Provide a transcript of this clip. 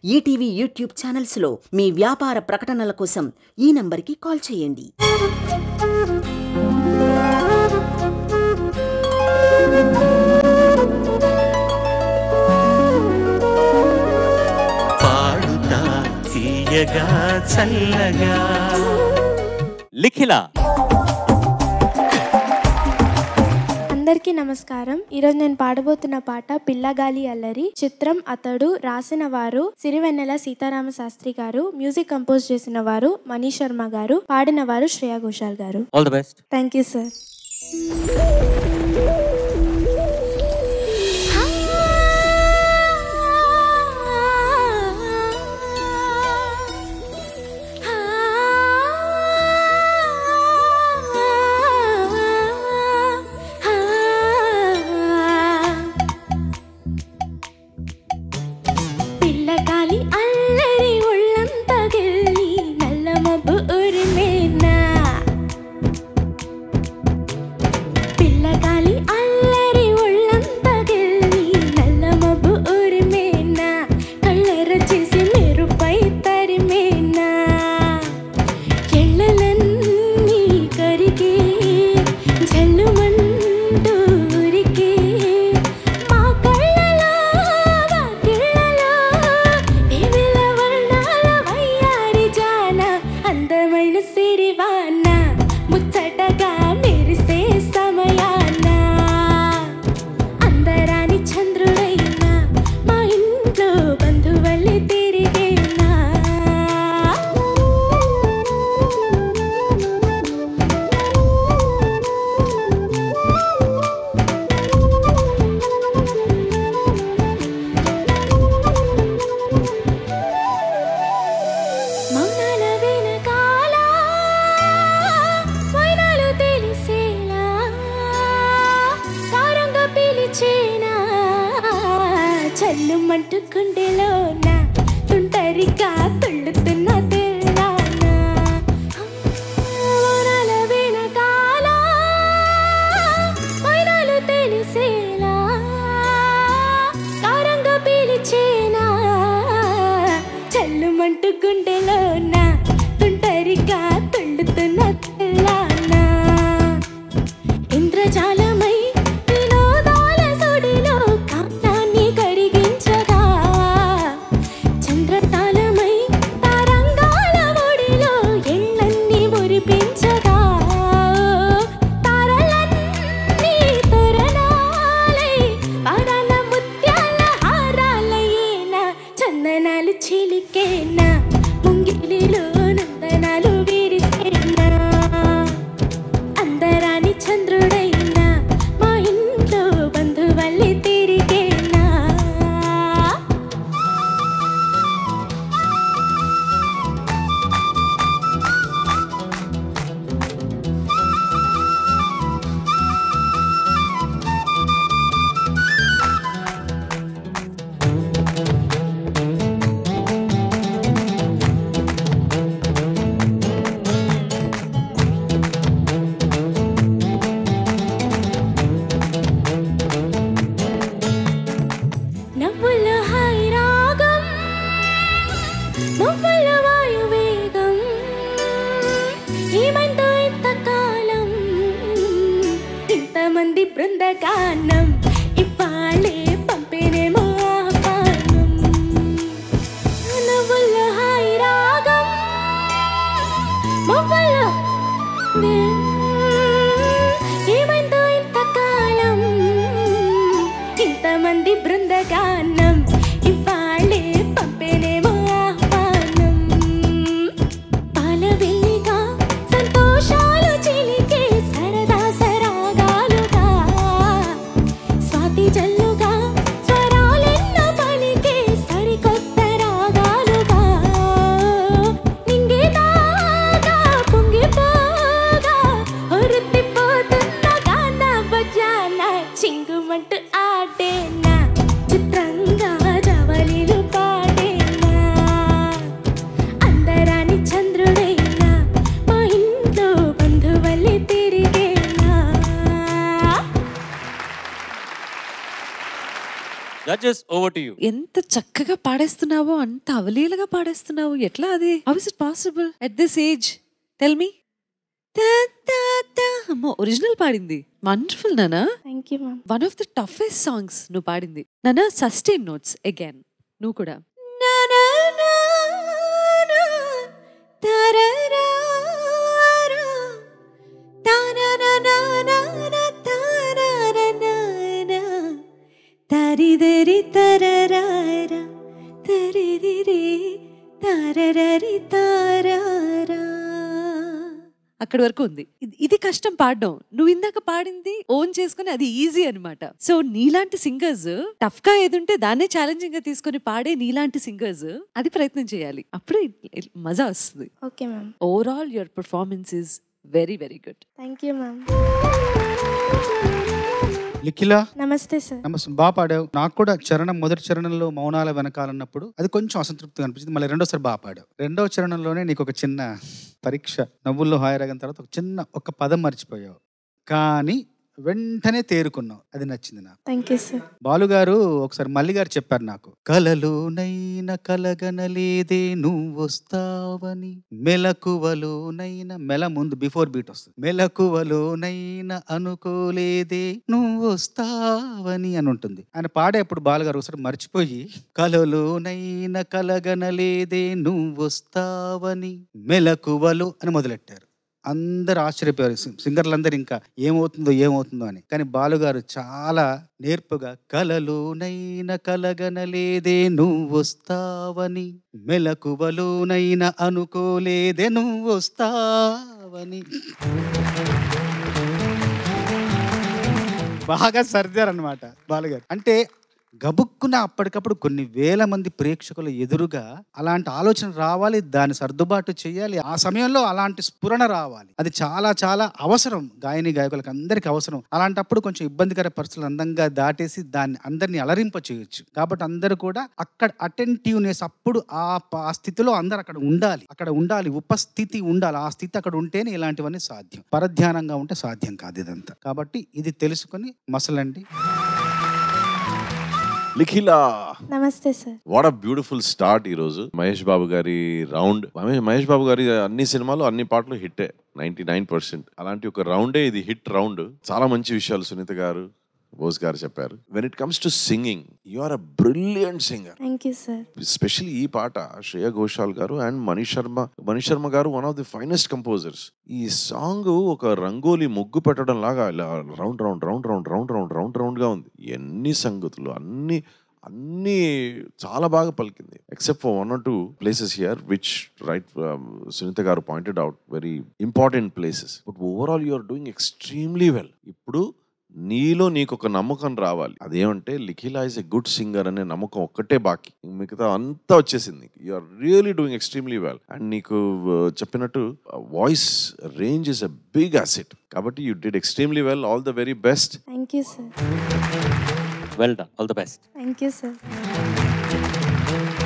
ETV YouTube ఛానల్స్లో మీ వ్యాపార ప్రకటనల కోసం ఈ నంబర్కి కాల్ చేయండి. పాడుతా తీయగా చల్లగా లిఖిల. అందరికీ నమస్కారం. ఈరోజు నేను పాడబోతున్న పాట పిల్లగాలి అల్లరి. చిత్రం అతడు. రాసిన వారు సిరివెన్నెల సీతారామ శాస్త్రి గారు. మ్యూజిక్ కంపోజ్ చేసిన వారు మనీష్ శర్మ గారు. పాడిన వారు శ్రేయా ఘోషాల్ గారు. All the best. Thank you sir. పిల్లగాలి అల్లరి ఒళ్ళంతా గెల్లి నల్ల మబ్బు ఉరిమేనా. పిల్లగాలి అల్లరి ఒళ్ళంతా గెల్లి నల్ల మబ్బు ఉరిమేనా. కళ్ళెర చేసి మెరుపై తరిమేనా. ఎళ్ళలన్నీ కరిగి జల్లుమంటూ ఊరికి మా కళ్ళలో వాకిళ్ళలో వివిల వర్ణాల వయ్యారి జాన. అందమైన సిరివాన ముచ్చటగా మెరిసే సమయాన. అందరాని చంద్రుడైనా మా ఇంట్లో బంధువల్లి తిరిగేనా. మౌనాల వెనకాల వైనాలు తెలిసేలా తారంగా పిలిచేనా. చల్లుమంటూ గుండెలోన తుంటరిగా తుళ్ళుతున్న తెల్లాన. మౌనాల వెనకాల వైనాలు తెలిసేలా తారంగా పిలిచేనా. చల్లుమంటూ గుండెలోన తుంటరిగా తుళ్ళుతున్న తెల్లాన. ఇంద్రజాలమై వినోదాల సుడిలో కామ్యాన్ని కరిగించగా. చంద్రతాలమై తారంగాల ఒడిలో ఎళ్ళన్నీ మురిపించగా. తారలన్నీ తోరణాలై పారాల ముత్యాల హారాలయేనా. చందనాలు చిలికేనా. ముంగిలిలో నందనాలు విరిసేనా. అందరాని చంద్రుడైనా మా ఇంట్లో బంధువల్లి తిరిగేనా. నవ్వుల హాయి రాగం నవ్వుల వాయువేగం. ఏమైందో ఇంతకాలం ఇంతమంది బృందగానం. ఇవాళే పంపినేమో ఆహ్వానం. నవ్వుల హాయి రాగం నవ్వుల ఏమైందో ఇంతకాలం ఇంతమంది బృందగానం. ఇవాళే పంపినేమో ఆహ్వానం. పాలవెల్లిగా సంతోషాలు చిలికే సరదా సరాగాలుగా. Judges over to you. ఎంత చక్కగా పాడేస్తున్నావో, అంత అవలీలగా పాడేస్తున్నావు. ఎట్లా అది? How is it possible at this age? Tell me. అమ్మో, ఒరిజినల్ పాడింది. వండర్ఫుల్ నానా. Thank you ma'am. One of the toughest songs నువ్వు పాడింది నానా. Sustain notes again. నువ్వు కూడా తరిదరి తరరారా తరిదిరి తరరరి తారారా. అక్కడి వరకు ఉంది. ఇది కష్టం పాడడం. నువ్వు ఇందాక పాడింది ఓన్ చేసుకుని అది ఈజీ అన్నమాట. సో నీలాంటి సింగర్స్ టఫ్ గా ఏదుంటే దాన్నే ఛాలెంజింగ్ గా తీసుకొని పాడే నీలాంటి సింగర్స్ అది ప్రయత్నం చేయాలి. అప్పుడే మజా వస్తుంది. Okay ma'am. Overall your performance is very very good. Thank you ma'am. Likhila, నమస్తే సార్. నమస్తే. బాగా పాడావు. నాకు కూడా చరణం, మొదటి చరణంలో మౌనాల వెనకాలన్నప్పుడు అది కొంచెం అసంతృప్తిగా అనిపించింది. మళ్ళీ రెండోసారి బాగా పాడావు. రెండవ చరణంలోనే నీకు ఒక చిన్న పరీక్ష. నవ్వుల్లో హాయిరాగిన తర్వాత ఒక పదం మర్చిపోయావు, కానీ వెంటనే తేరుకున్నావు. అది నచ్చింది నాకు. Thank you sir. బాలుగారు ఒకసారి మల్లి గారు చెప్పారు నాకు, కలలోనైనా కలగనలేదే నువ్వొస్తావని, మెలకువలోనైనా, మెల ముందు బిఫోర్ బీట్ వస్తుంది, మెలకువలోనైనా అనుకోలేదే నువ్వొస్తావని అని ఉంటుంది. ఆయన పాడేప్పుడు బాలుగారు ఒకసారి మర్చిపోయి కలలోనైనా కలగనలేదే నువ్వొస్తావని మెలకువలు అని మొదలెట్టారు. అందరు ఆశ్చర్యపోయారు, సింగర్లందరూ ఇంకా ఏమవుతుందో అని. కానీ బాలుగారు చాలా నేర్పుగా కలలోనైనా కలగనలేదే నువ్వొస్తావని, మెలకువలోనైనా అనుకోలేదే నువ్వొస్తావని బాగా సర్దారనమాట బాలుగారు. అంటే గబుక్కున అప్పటికప్పుడు కొన్ని వేల మంది ప్రేక్షకుల ఎదురుగా అలాంటి ఆలోచన రావాలి, దాన్ని సర్దుబాటు చేయాలి, ఆ సమయంలో అలాంటి స్ఫురణ రావాలి. అది చాలా చాలా అవసరం. గాయకులకు అందరికీ అవసరం. అలాంటప్పుడు కొంచెం ఇబ్బందికర పరిస్థితులు అందంగా దాటేసి దాన్ని అందరినీ అలరింప చేయొచ్చు. కాబట్టి అందరూ కూడా అక్కడ అటెంటివ్నెస్, అప్పుడు ఆ స్థితిలో అందరు అక్కడ ఉండాలి, ఉపస్థితి ఉండాలి. ఆ స్థితి అక్కడ ఉంటేనే ఇలాంటివన్నీ సాధ్యం. పరధ్యానంగా ఉంటే సాధ్యం కాదు ఇదంతా. కాబట్టి ఇది తెలుసుకొని మసలండి. లిఖిలా, నమస్తే sir. What a beautiful start ఈ రోజు. మహేష్ బాబు గారి రౌండ్. మహేష్ బాబు గారి అన్ని సినిమాలు, అన్ని పాటలు హిట్టే 99%. అలాంటి ఒక రౌండే ఇది, హిట్ రౌండ్. చాలా మంచి విషయాలు సునీత గారు, బోస్ గారు చెప్పారు. When it comes to singing, you are a brilliant singer. Thank you sir. Especially ఈ పాట శ్రేయా ఘోషాల్ గారు అండ్ మనీష్ శర్మ గారు one of the finest composers. ఈ సాంగ్ ఒక రంగోలీ ముగ్గు పెట్టడం లాగా ఇలా round round round round round round round round గా ఉంది. ఎన్ని సంగతులు, అన్ని చాలా బాగా పలికింది. Except for 1 or 2 places here which right Sunitha గారు pointed out, very important places. But overall you are doing extremely well. ఇప్పుడు నీలో నీకు ఒక నమ్మకం రావాలి. అదేమంటే Likhila is a good singer అనే నమ్మకం ఒక్కటే బాకీ, మిగతా అంతా వచ్చేసింది. You are really doing extremely well. And నీకు చెప్పినట్టు voice range is a big asset. కాబట్టి you did extremely well. All the very best. Thank you sir. Well done. All the best. Thank you sir.